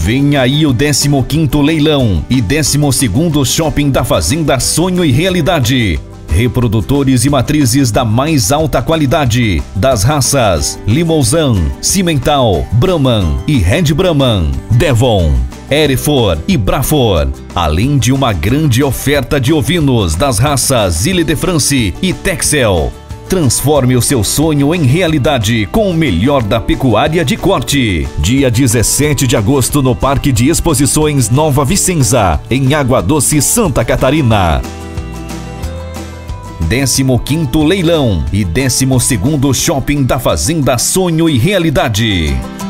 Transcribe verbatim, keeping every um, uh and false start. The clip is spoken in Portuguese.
Vem aí o décimo quinto leilão e décimo segundo Shopping da Fazenda Sonho e Realidade. Reprodutores e matrizes da mais alta qualidade, das raças Limousin, Cimental, Brahman e Red Brahman, Devon, Hereford e Braford, além de uma grande oferta de ovinos das raças Ile de France e Texel. Transforme o seu sonho em realidade com o melhor da pecuária de corte. Dia dezessete de agosto no Parque de Exposições Nova Vicenza, em Água Doce, Santa Catarina. décimo quinto leilão e décimo segundo Shopping da Fazenda Sonho e Realidade.